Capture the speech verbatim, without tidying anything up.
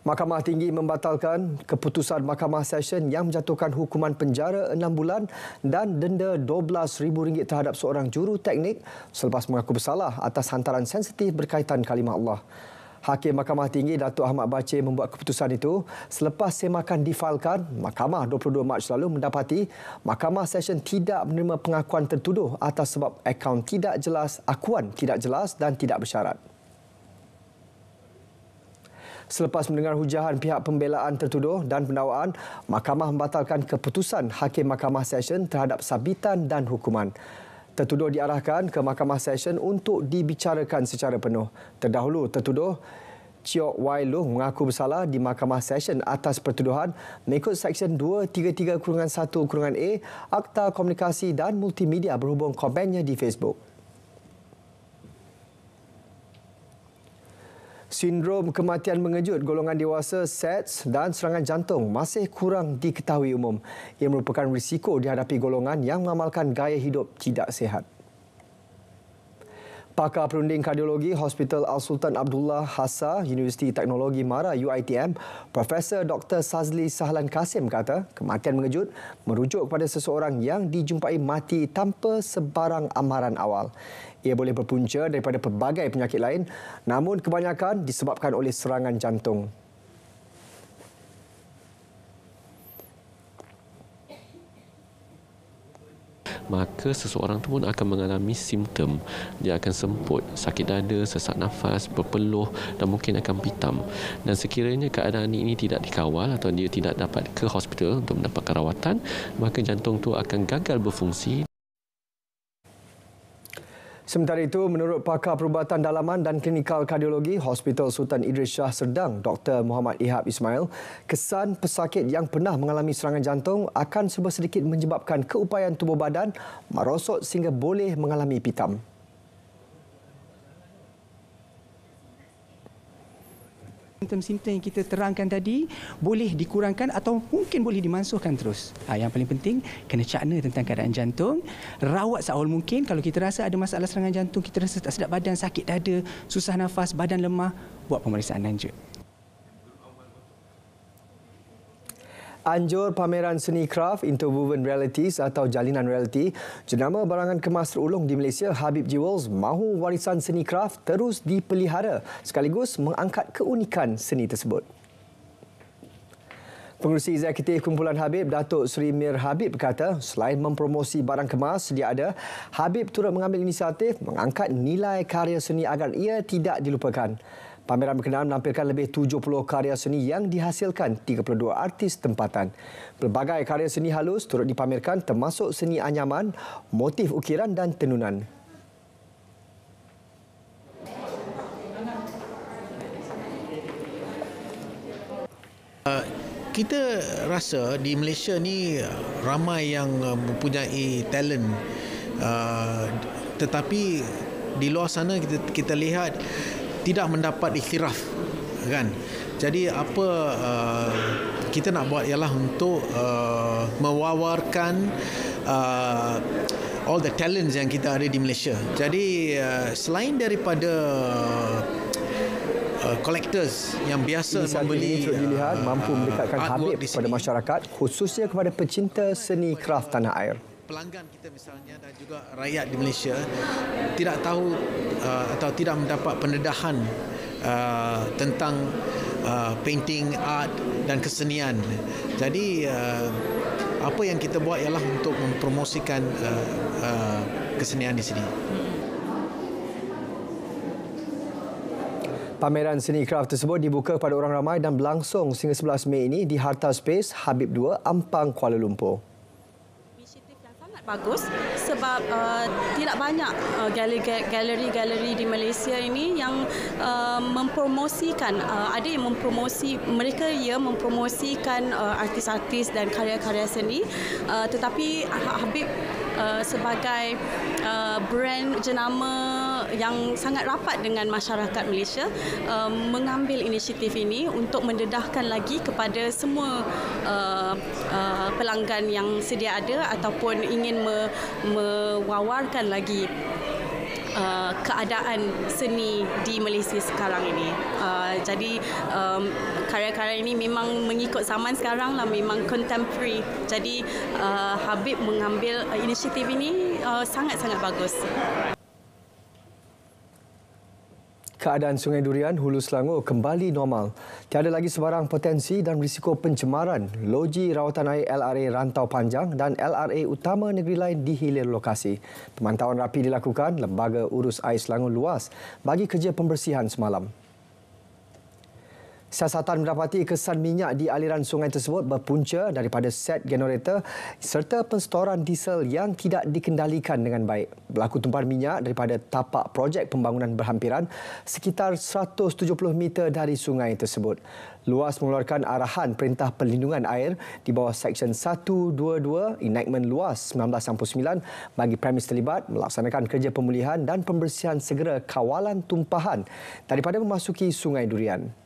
Mahkamah Tinggi membatalkan keputusan Mahkamah Session yang menjatuhkan hukuman penjara enam bulan dan denda dua belas ribu ringgit terhadap seorang juru teknik selepas mengaku bersalah atas hantaran sensitif berkaitan kalimah Allah. Hakim Mahkamah Tinggi Datuk Ahmad Bacir membuat keputusan itu selepas semakan difailkan. Mahkamah dua puluh dua Mac lalu mendapati Mahkamah Session tidak menerima pengakuan tertuduh atas sebab akaun tidak jelas, akuan tidak jelas dan tidak bersyarat. Selepas mendengar hujahan pihak pembelaan tertuduh dan pendakwaan, Mahkamah membatalkan keputusan Hakim Mahkamah Session terhadap sabitan dan hukuman. Tertuduh diarahkan ke Mahkamah Session untuk dibicarakan secara penuh. Terdahulu, tertuduh Chiok Wai Loong mengaku bersalah di Mahkamah Session atas pertuduhan mengikut Seksyen dua tiga tiga satu A Akta Komunikasi dan Multimedia berhubung komennya di Facebook. Sindrom kematian mengejut golongan dewasa, S A D S dan serangan jantung masih kurang diketahui umum. Ia merupakan risiko dihadapi golongan yang mengamalkan gaya hidup tidak sihat. Pakar Perunding Kardiologi Hospital Al-Sultan Abdullah Hassa, Universiti Teknologi Mara U I T M, Profesor Doktor Sazli Sahlan Kasim kata kematian mengejut merujuk kepada seseorang yang dijumpai mati tanpa sebarang amaran awal. Ia boleh berpunca daripada pelbagai penyakit lain, namun kebanyakan disebabkan oleh serangan jantung. Maka seseorang itu pun akan mengalami simptom. Dia akan semput, sakit dada, sesak nafas, berpeluh dan mungkin akan pitam. Dan sekiranya keadaan ini tidak dikawal atau dia tidak dapat ke hospital untuk mendapatkan rawatan, maka jantung itu akan gagal berfungsi. Sementara itu, menurut pakar perubatan dalaman dan klinikal kardiologi Hospital Sultan Idris Shah Serdang, Doktor Muhammad Ihab Ismail, kesan pesakit yang pernah mengalami serangan jantung akan serba sedikit menyebabkan keupayaan tubuh badan merosot sehingga boleh mengalami pitam. Simptom-simptom yang kita terangkan tadi boleh dikurangkan atau mungkin boleh dimansuhkan terus. Ha, yang paling penting, kena cakna tentang keadaan jantung. Rawat seawal mungkin. Kalau kita rasa ada masalah serangan jantung, kita rasa tak sedap badan, sakit dada, susah nafas, badan lemah, buat pemeriksaan lanjut. Anjur pameran seni kraf Interwoven Realities atau Jalinan Realiti, jenama barangan kemas terulung di Malaysia Habib Jewels mahu warisan seni kraf terus dipelihara sekaligus mengangkat keunikan seni tersebut. Pengerusi Eksekutif Kumpulan Habib, Datuk Seri Mir Habib berkata, selain mempromosi barang kemas sedia ada, Habib turut mengambil inisiatif mengangkat nilai karya seni agar ia tidak dilupakan. Pameran berkenaan menampilkan lebih tujuh puluh karya seni yang dihasilkan tiga puluh dua artis tempatan. Pelbagai karya seni halus turut dipamerkan termasuk seni anyaman, motif ukiran dan tenunan. Uh, kita rasa di Malaysia ni ramai yang mempunyai talent, uh, tetapi di luar sana kita, kita lihat tidak mendapat iktiraf, kan? Jadi apa uh, kita nak buat ialah untuk uh, mewawarkan uh, all the talents yang kita ada di Malaysia. Jadi uh, selain daripada uh, collectors yang biasa inisiatif membeli ini turut dilihat uh, mampu mendekatkan Habib kepada masyarakat, khususnya kepada pecinta seni kraf tanah air. Pelanggan kita misalnya dan juga rakyat di Malaysia tidak tahu uh, atau tidak mendapat pendedahan uh, tentang uh, painting, art dan kesenian. Jadi uh, apa yang kita buat ialah untuk mempromosikan uh, uh, kesenian di sini. Pameran seni kraf tersebut dibuka kepada orang ramai dan berlangsung sehingga sebelas Mei ini di Harta Space Habib dua, Ampang, Kuala Lumpur. Bagus sebab uh, tidak banyak uh, galeri-galeri di Malaysia ini yang uh, mempromosikan, uh, ada yang mempromosi, mereka ya mempromosikan uh, artis-artis dan karya-karya seni, uh, tetapi Habib uh, sebagai uh, brand jenama yang sangat rapat dengan masyarakat Malaysia uh, mengambil inisiatif ini untuk mendedahkan lagi kepada semua uh, uh, pelanggan yang sedia ada ataupun ingin me, mewawarkan lagi uh, keadaan seni di Malaysia sekarang ini. Uh, jadi um, karya-karya ini memang mengikut zaman sekarang lah, memang contemporary. Jadi uh, Habib mengambil uh, inisiatif ini uh, sangat-sangat bagus. Keadaan Sungai Durian, Hulu Selangor kembali normal. Tiada lagi sebarang potensi dan risiko pencemaran. Loji rawatan air L R A Rantau Panjang dan L R A utama negeri lain dihilir lokasi. Pemantauan rapi dilakukan Lembaga Urus Air Selangor Luas bagi kerja pembersihan semalam. Siasatan mendapati kesan minyak di aliran sungai tersebut berpunca daripada set generator serta penstoran diesel yang tidak dikendalikan dengan baik. Berlaku tumpahan minyak daripada tapak projek pembangunan berhampiran sekitar seratus tujuh puluh meter dari sungai tersebut. Luas mengeluarkan arahan Perintah Perlindungan Air di bawah Seksyen seratus dua puluh dua Enactment Luas seribu sembilan ratus enam puluh sembilan bagi premis terlibat melaksanakan kerja pemulihan dan pembersihan segera kawalan tumpahan daripada memasuki Sungai Durian.